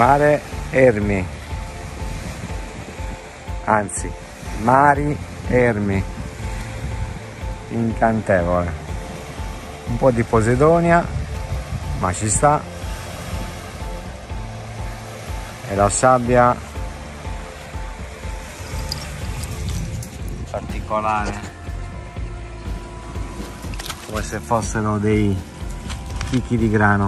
Mare Ermi, anzi Mari Ermi, incantevole, un po' di Posidonia ma ci sta, e la sabbia particolare, come se fossero dei chicchi di grano.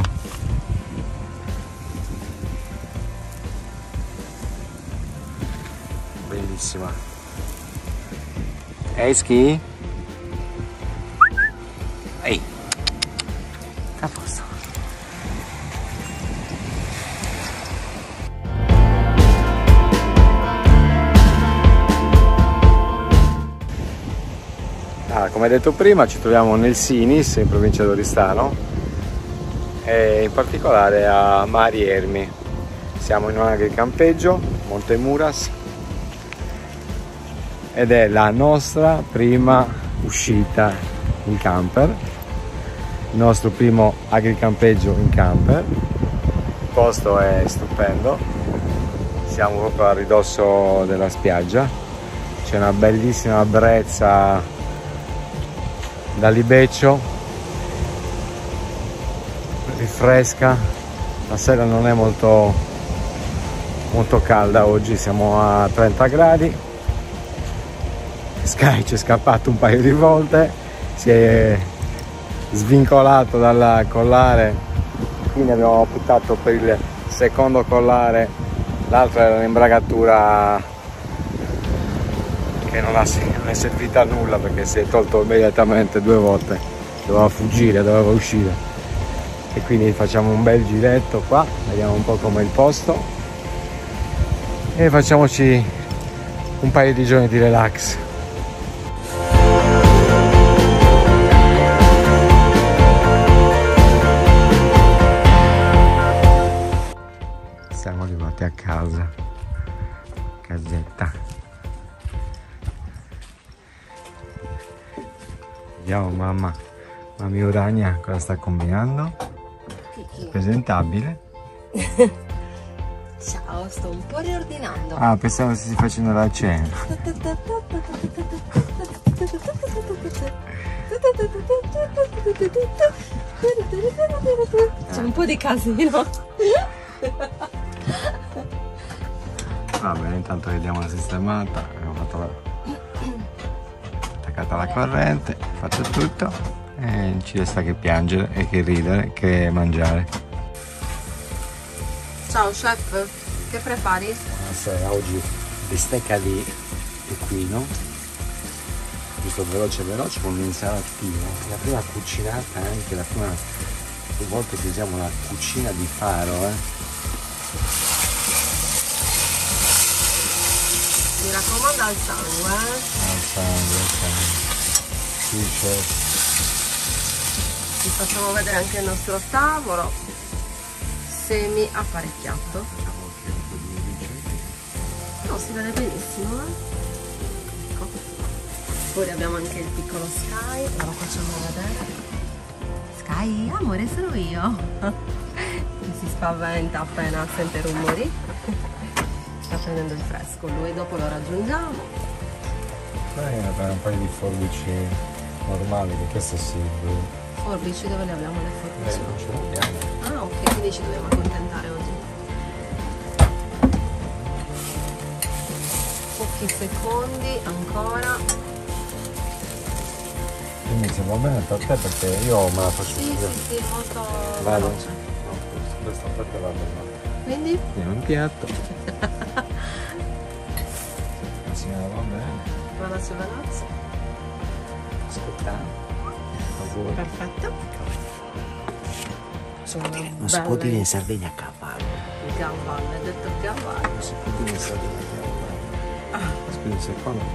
Bellissima. Ehi Ski? Ehi, a posto. Come detto prima, ci troviamo nel Sinis, in provincia di Oristano, e in particolare a Mari Ermi. Siamo in un agricampeggio, Monte Muras, ed è la nostra prima uscita in camper, il nostro primo agricampeggio in camper. Il posto è stupendo, siamo proprio a ridosso della spiaggia, c'è una bellissima brezza da libeccio, rizfresca, la sera non è molto calda, oggi siamo a 30 gradi. Sky ci è scappato un paio di volte, si è svincolato dal collare, quindi abbiamo optato per il secondo collare. L'altra era un'imbragatura che non è servita a nulla perché si è tolto immediatamente 2 volte, doveva fuggire, doveva uscire, e quindi facciamo un bel giretto qua, vediamo un po' com'è il posto e facciamoci un paio di giorni di relax. Siamo arrivati a casa, casetta. Vediamo Mamma Urania cosa sta combinando. Presentabile. Ciao, sto un po' riordinando. Ah, pensavo stessi facendo la cena. C'è un po' di casino. Va bene, intanto vediamo la sistemata. Abbiamo fatto attaccata la corrente, fatto tutto, e ci resta che piangere e che ridere, che mangiare. Ciao chef, che prepari? Buonasera, oggi bistecca di equino, giusto veloce con un'insalatina, la prima cucinata, anche la prima volta che usiamo la cucina di Faro, Mi raccomando al sangue, Al sangue. Sì, chef. Vi facciamo vedere anche il nostro tavolo semi apparecchiato. No, si vede benissimo, Ecco. Poi abbiamo anche il piccolo Sky, ora lo facciamo vedere. Sky, amore, sono io. Che si spaventa appena sente rumori. Sta prendendo il fresco, lui dopo lo raggiungiamo. Per un paio di forbici normali, che questo sì. Forbici, dove le abbiamo le forbici? Non ce l'abbiamo. Ah, ok, quindi ci dobbiamo accontentare oggi. Pochi secondi ancora. Quindi se va bene per te, perché io me la faccio Sì, più. sì, molto Vado? veloce. No, questa parte va bene. Quindi? Tieni un piatto. La signora va bene. Veloce, veloce. Aspetta. Perfetto. Sono Non si può dire in Sardegna cavallo. Cavallo, hai detto cavallo. Non si può dire in Sardegna. Aspetta un secondo.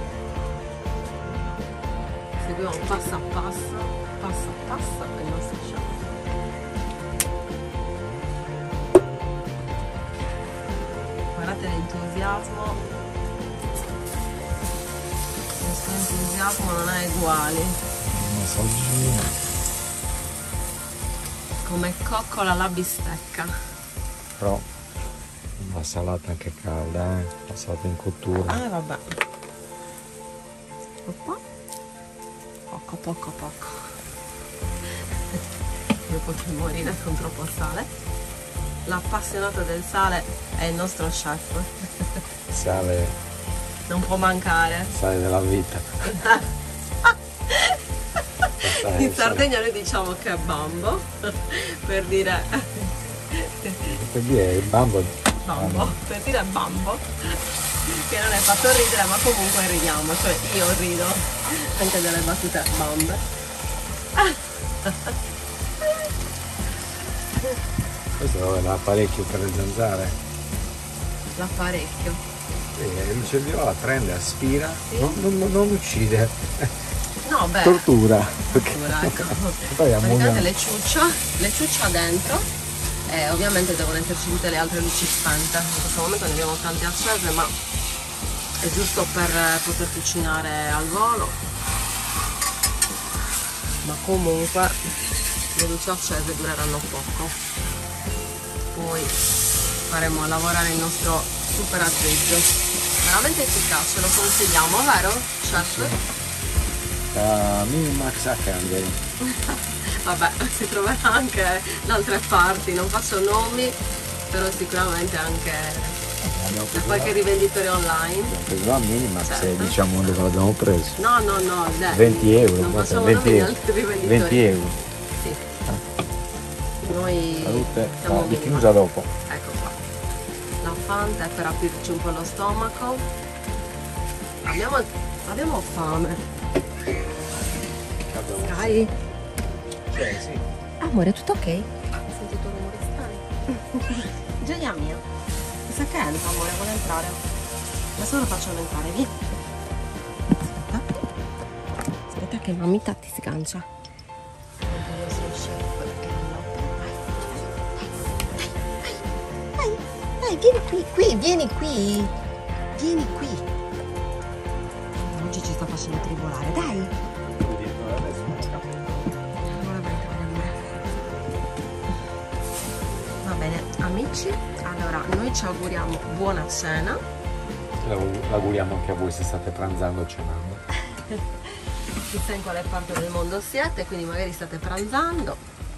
Seguiamo passo a passo il nostro show. Guardate l'entusiasmo. Il nostro entusiasmo non ha uguali. Massaggino. Come coccola la bistecca. Però la salata anche calda, la salata in cottura. Ah, vabbè. Poco. Io potrei morire con troppo sale. L'appassionato del sale è il nostro chef. Sale. Non può mancare. Sale della vita. In Sardegna noi diciamo che è bambo, per dire bambo. Per dire bambo, che non è fatto ridere, ma comunque ridiamo, cioè io rido anche delle battute bambe. Questo è l'apparecchio per le zanzare. L'apparecchio? L'uccellino la prende, aspira, sì? non uccide. No, beh. Tortura. Ecco. Praticamente le ciuccia dentro. Ovviamente devono esserci tutte le altre luci spente. In questo momento ne abbiamo tante accese, ma è giusto per poter cucinare al volo. Ma comunque le luci accese dureranno poco. Poi faremo lavorare il nostro super azzezzo. Veramente efficace, lo consigliamo, vero, chef? Minimax Arcangeli. Vabbè, si troverà anche da altre parti, non faccio nomi, però sicuramente anche da qualche rivenditore online. Abbiamo preso la Minimax, certo. Diciamo dove l'abbiamo preso. No, dai. 20 euro, non facciamo 20 nomi di euro. altri rivenditori. 20 euro. Sì. Noi Salute, siamo di chiusa dopo. Ecco qua. La Fanta è per aprirci un po' lo stomaco. Abbiamo fame. Sky? Sì. Amore, tutto ok? Hai sentito il rumore strano? Gioia mia. Mi sa che entra, amore, vuole entrare. Adesso lo facciamo entrare, via. Aspetta che mamita ti sgancia. Io sono chef e Dai, vieni qui. Vieni qui. Oggi ci sta facendo tribolare, dai. Va bene, amici, allora noi ci auguriamo buona cena. L'auguriamo anche a voi se state pranzando o cenando. Chissà in quale parte del mondo siete, quindi magari state pranzando.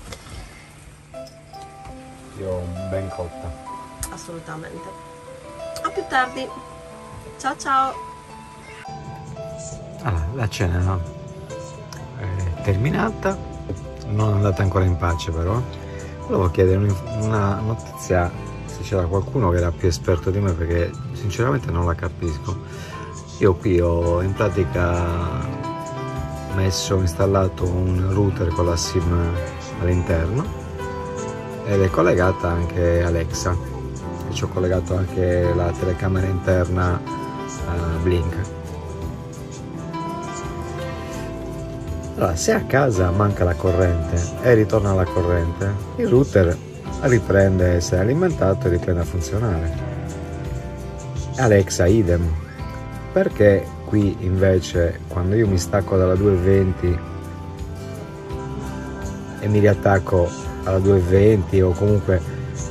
Io ben cotta. Assolutamente. A più tardi. Ciao. Allora, la cena è terminata, non è andata ancora in pace però. Volevo chiedere una notizia se c'era qualcuno che era più esperto di me, perché sinceramente non la capisco. Io qui ho in pratica installato un router con la SIM all'interno ed è collegata anche Alexa, e ci ho collegato anche la telecamera interna Blink. Allora, se a casa manca la corrente e ritorna la corrente, il router riprende a essere alimentato e riprende a funzionare. Alexa idem. Perché qui invece quando io mi stacco dalla 220 e mi riattacco alla 220 o comunque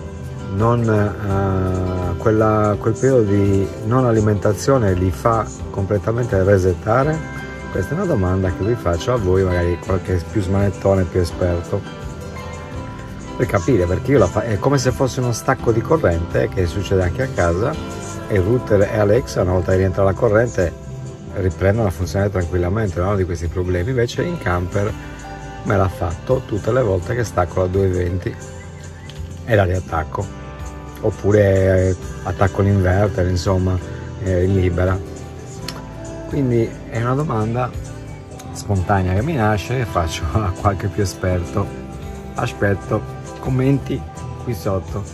quel periodo di non alimentazione li fa completamente resettare? Questa è una domanda che vi faccio a voi, magari qualche più smanettone, più esperto, per capire, perché è come se fosse uno stacco di corrente che succede anche a casa, e il router e Alexa una volta che rientra la corrente riprendono a funzionare tranquillamente, non hanno di questi problemi. Invece in camper me l'ha fatto tutte le volte che stacco la 220 e la riattacco, oppure attacco l'inverter, insomma, in libera. Quindi è una domanda spontanea che mi nasce e faccio a qualche più esperto. Aspetto commenti qui sotto.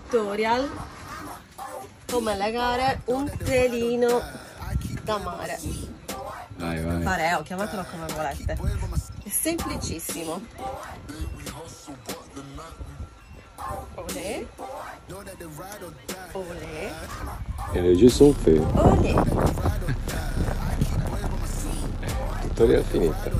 tutorial come legare un telino da mare. Vai, vai. Pareo, chiamatelo come volete. È semplicissimo. Olè. Olè. Et les jeux sont faits. Olè. Tutorial finito.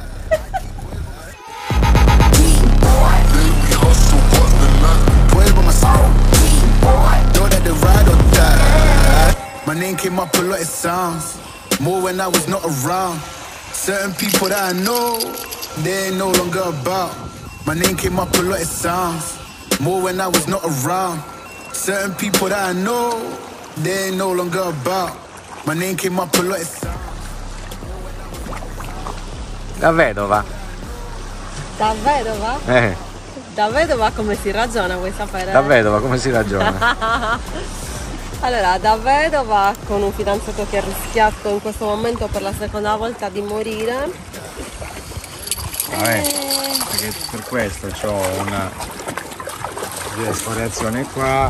My name came up a lot of sounds, more when I was not around. Certain people that I know, they ain't no longer about. My name came up a lot of sounds, more when I was not around. Certain people that I know, they ain't no longer about. My name came up a lot of sounds. Da vedova. Da vedova? Da vedova come si ragiona, vuoi sapere? Da vedova come si ragiona? Allora, da vedova con un fidanzato che ha rischiato in questo momento per la seconda volta di morire. Vabbè, perché per questo ho una esfoliazione qua,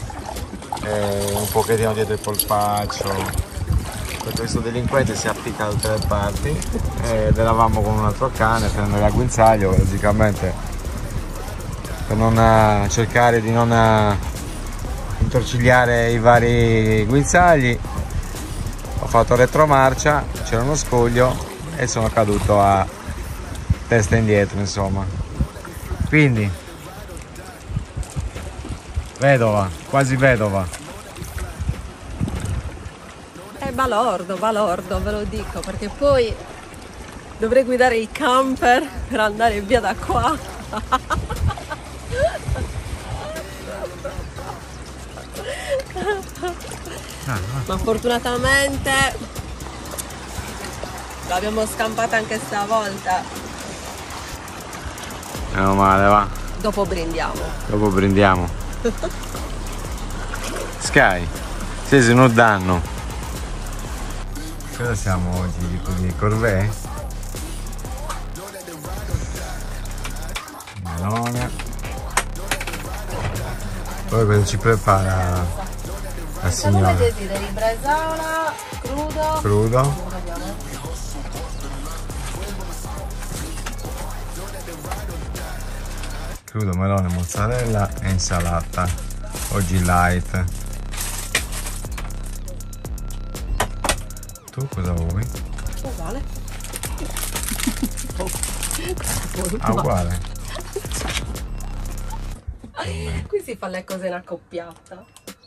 un pochettino dietro il polpaccio, perché questo delinquente si appicca da tutte le parti ed eravamo con un altro cane prendere a guinzaglio, logicamente per non cercare di non intorcigliare i vari guinzagli. Ho fatto retromarcia, c'era uno scoglio e sono caduto a testa indietro, insomma. Quindi vedova, quasi vedova. È balordo, ve lo dico, perché poi dovrei guidare il camper per andare via da qua. Ma fortunatamente l'abbiamo scampata anche stavolta. Meno male, va. Dopo brindiamo. Dopo brindiamo. Sky, sei snudando. Cosa siamo oggi? Di corvée? Melone. Poi cosa ci prepara la signora? Come desideri, bresaola, crudo. Crudo. Crudo, melone, mozzarella e insalata. Oggi light. Tu cosa vuoi? Uguale. Ah, uguale. Qui si fa le cose in accoppiata.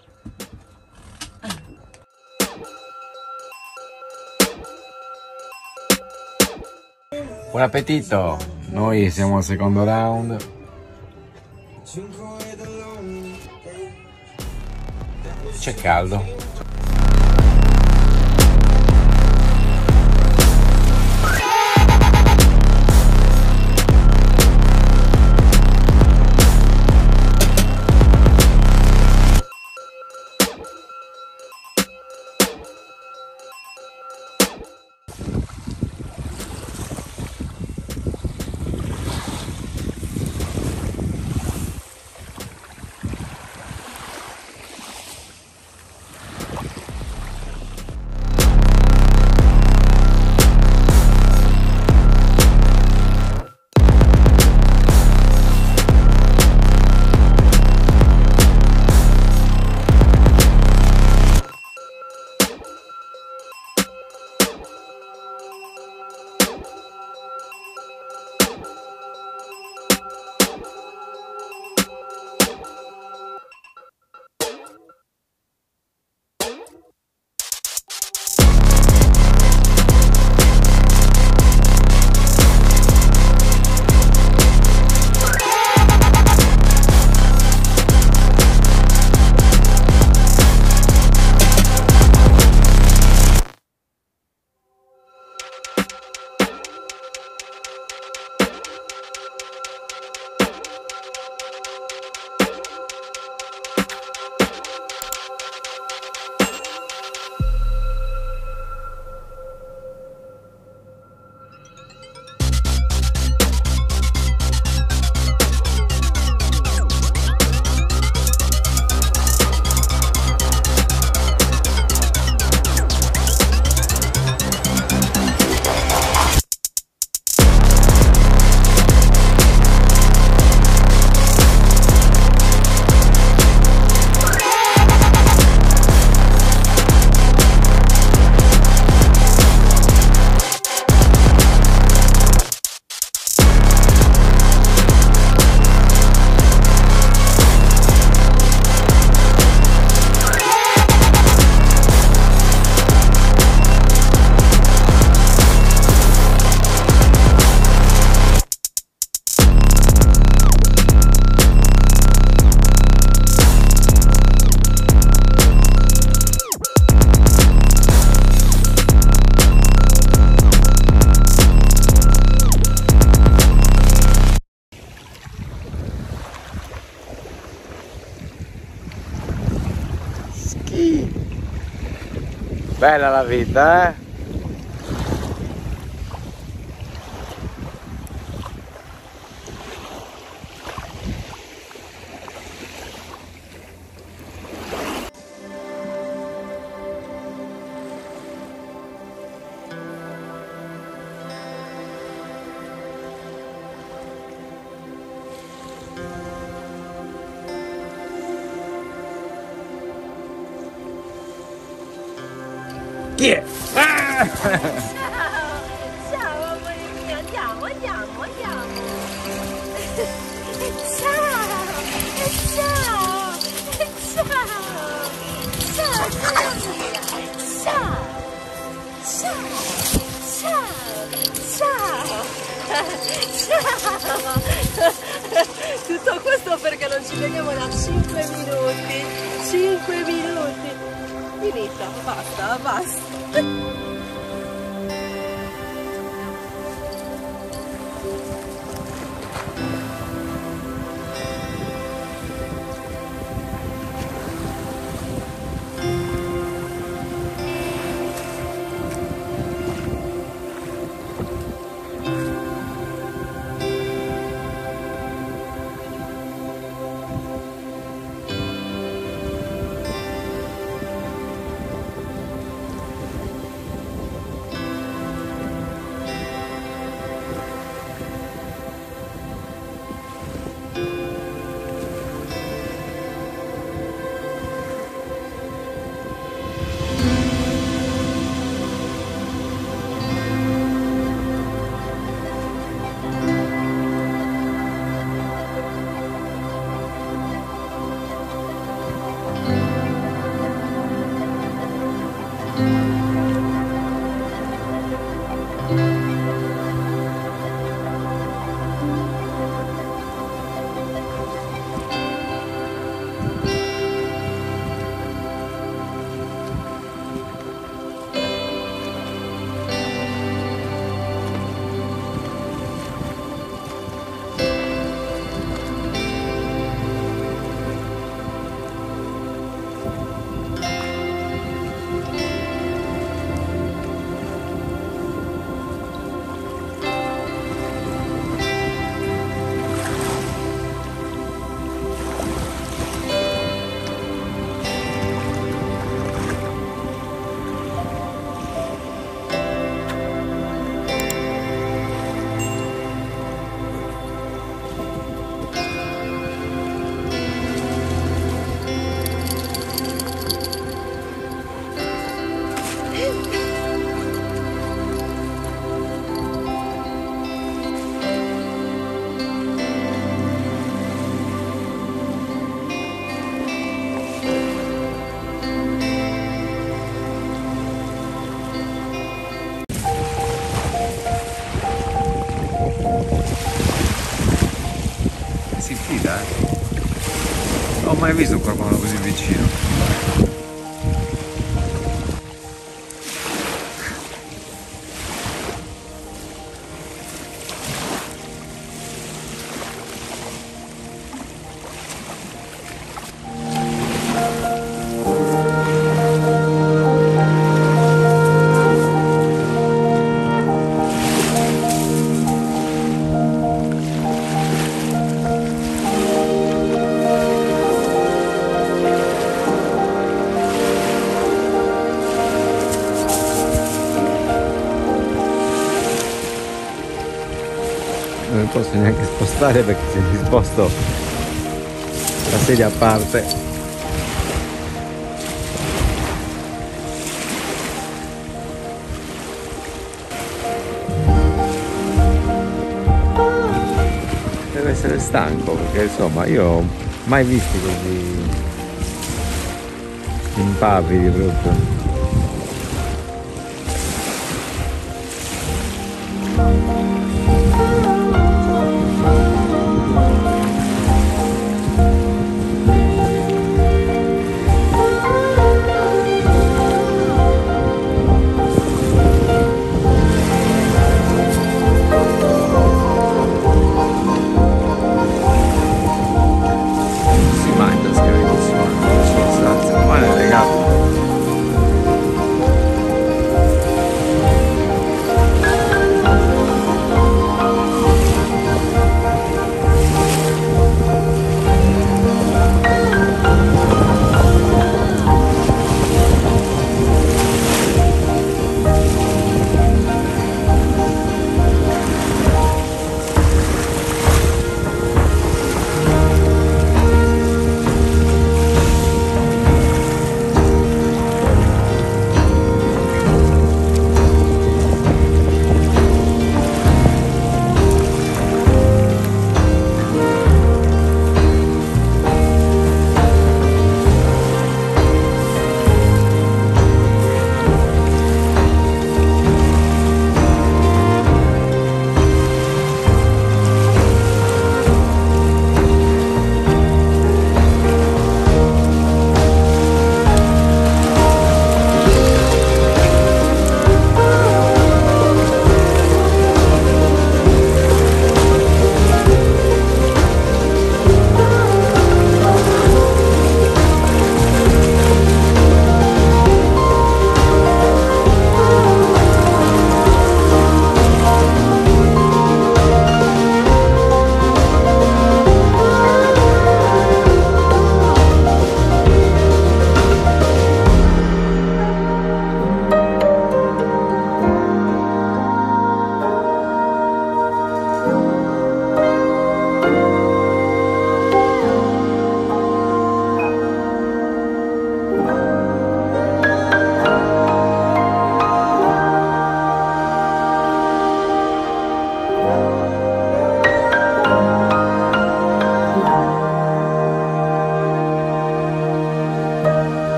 Buon appetito! Noi siamo al secondo round. C'è caldo. Bella la vita, eh? Chi è? Ah! Ciao amore mio, andiamo. Ciao. Tutto questo perché non ci vediamo da 5 minuti. 5 minuti. Finita, basta. Si fida, eh? Non ho mai visto qualcuno così vicino. Non posso neanche spostare perché se mi sposto la sedia a parte. Deve essere stanco perché insomma io ho mai visti così impavidi proprio.